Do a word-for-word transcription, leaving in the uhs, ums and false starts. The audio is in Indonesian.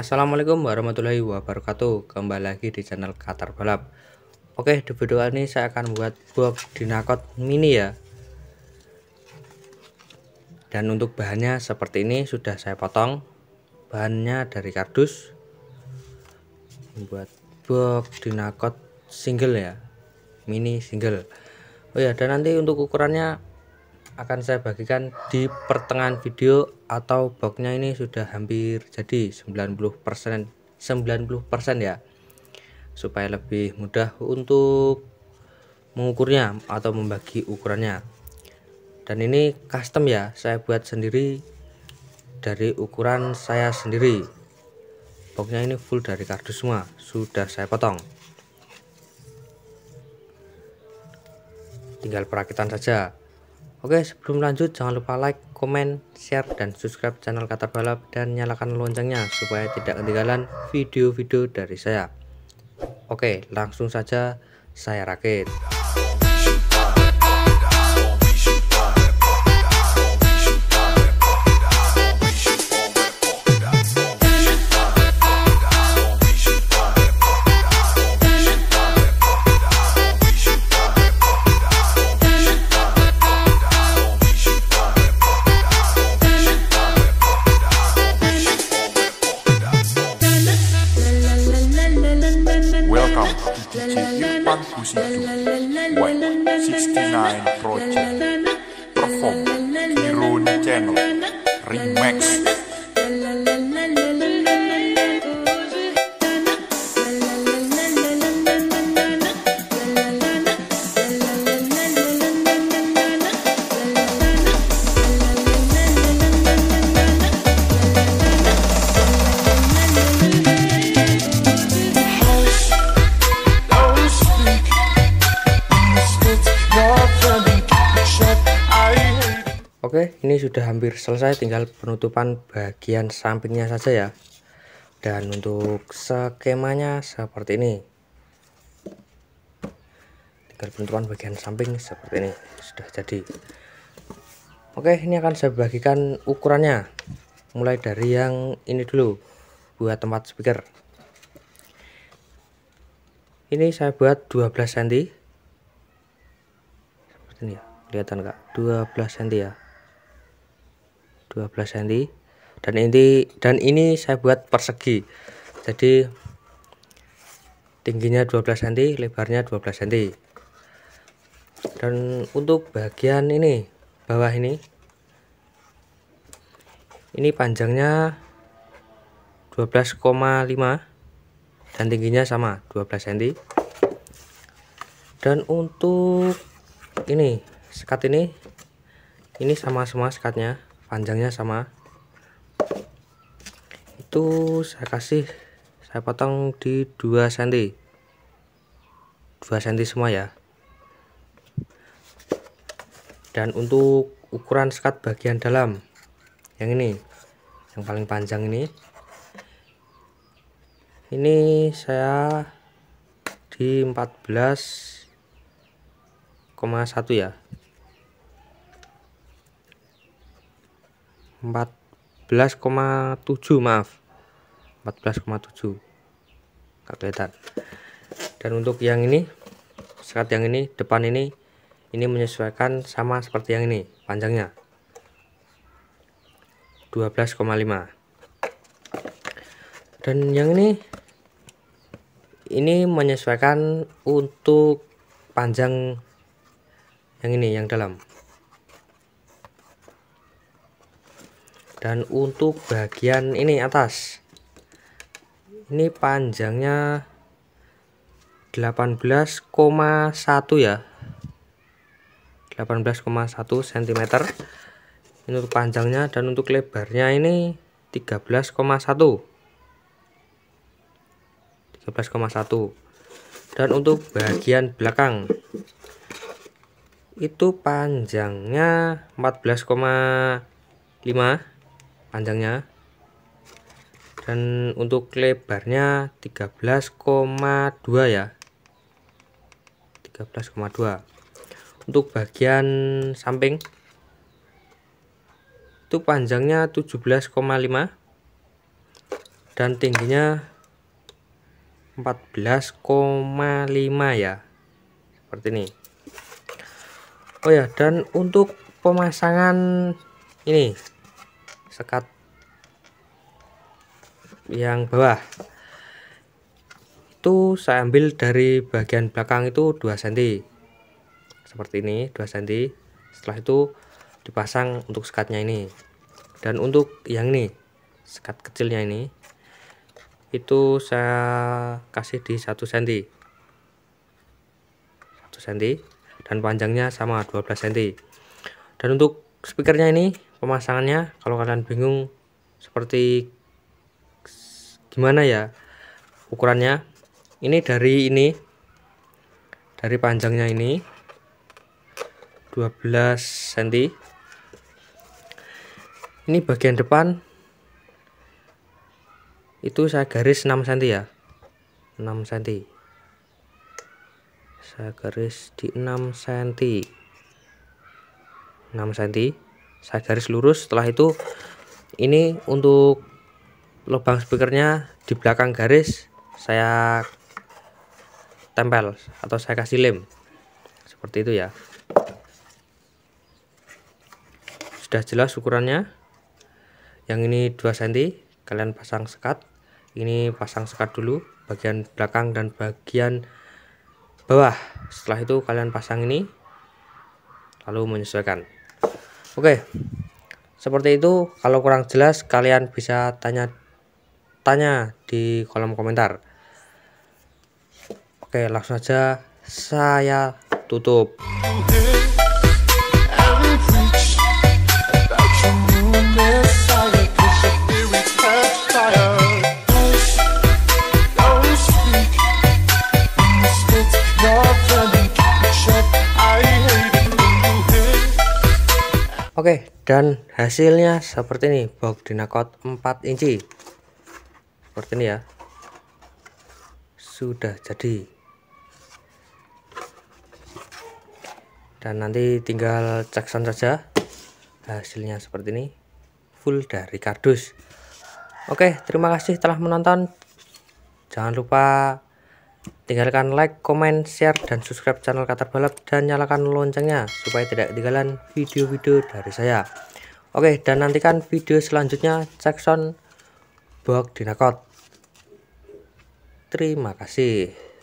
Assalamualaikum warahmatullahi wabarakatuh. Kembali lagi di channel Qatar Balap. Oke, di video ini saya akan membuat box Dynacot mini ya. Dan untuk bahannya seperti ini, sudah saya potong. Bahannya dari kardus. Membuat box Dynacot single ya, mini single. Oh ya, dan nanti untuk ukurannya akan saya bagikan di pertengahan video, atau boxnya ini sudah hampir jadi sembilan puluh persen sembilan puluh persen ya, supaya lebih mudah untuk mengukurnya atau membagi ukurannya. Dan ini custom ya, saya buat sendiri dari ukuran saya sendiri. Boxnya ini full dari kardus semua, sudah saya potong, tinggal perakitan saja. Oke, sebelum lanjut jangan lupa like, komen, share, dan subscribe channel Qatar Balap, dan nyalakan loncengnya supaya tidak ketinggalan video-video dari saya. Oke, langsung saja saya rakit. White sixty-nine Project perform Hero Channel Remix. Oke, ini sudah hampir selesai, tinggal penutupan bagian sampingnya saja ya. Dan untuk skemanya seperti ini, tinggal penutupan bagian samping seperti ini, sudah jadi. Oke, ini akan saya bagikan ukurannya, mulai dari yang ini dulu, buat tempat speaker. Ini saya buat dua belas sentimeter seperti ini ya, kelihatan nggak? dua belas sentimeter ya, dua belas sentimeter. Dan ini dan ini saya buat persegi, jadi tingginya dua belas sentimeter, lebarnya dua belas sentimeter. Dan untuk bagian ini bawah ini ini panjangnya dua belas koma lima dan tingginya sama dua belas sentimeter. Dan untuk ini sekat ini ini sama semua sekatnya, panjangnya sama. Itu saya kasih saya potong di dua sentimeter, dua sentimeter semua ya. Dan untuk ukuran sekat bagian dalam yang ini, yang paling panjang ini ini saya di empat belas koma satu ya, empat belas koma tujuh, maaf, empat belas koma tujuh, nggak kelihatan. Dan untuk yang ini sekat yang ini depan ini ini menyesuaikan sama seperti yang ini, panjangnya dua belas koma lima. Dan yang ini ini menyesuaikan untuk panjang yang ini, yang dalam. Dan untuk bagian ini atas ini panjangnya delapan belas koma satu ya, delapan belas koma satu sentimeter ini untuk panjangnya. Dan untuk lebarnya ini tiga belas koma satu, tiga belas koma satu. Dan untuk bagian belakang itu panjangnya empat belas koma lima panjangnya, dan untuk lebarnya tiga belas koma dua ya, tiga belas koma dua. Untuk bagian samping itu panjangnya tujuh belas koma lima dan tingginya empat belas koma lima ya, seperti ini. Oh ya, dan untuk pemasangan ini sekat yang bawah itu saya ambil dari bagian belakang itu dua sentimeter seperti ini, dua sentimeter. Setelah itu dipasang untuk sekatnya ini. Dan untuk yang ini sekat kecilnya ini itu saya kasih di satu sentimeter, satu sentimeter, dan panjangnya sama dua belas sentimeter. Dan untuk speakernya ini pemasangannya, kalau kalian bingung seperti gimana ya ukurannya, ini dari ini dari panjangnya ini dua belas sentimeter, ini bagian depan itu saya garis enam sentimeter ya, enam sentimeter, saya garis di enam sentimeter, enam sentimeter saya garis lurus. Setelah itu ini untuk lubang speakernya di belakang garis saya tempel atau saya kasih lem seperti itu ya. Sudah jelas ukurannya. Yang ini dua sentimeter, kalian pasang sekat. Ini pasang sekat dulu bagian belakang dan bagian bawah. Setelah itu kalian pasang ini lalu menyesuaikan. Oke, seperti itu. Kalau kurang jelas kalian bisa tanya tanya di kolom komentar. Oke, langsung saja saya tutup. Oke, dan hasilnya seperti ini, box Dynacot empat inci. Seperti ini ya. Sudah jadi. Dan nanti tinggal cek sound saja. Hasilnya seperti ini, full dari kardus. Oke, terima kasih telah menonton. Jangan lupa tinggalkan like, comment, share, dan subscribe channel Katar Balap, dan nyalakan loncengnya supaya tidak ketinggalan video-video dari saya. Oke, dan nantikan video selanjutnya cek sound box Dynacot. Terima kasih.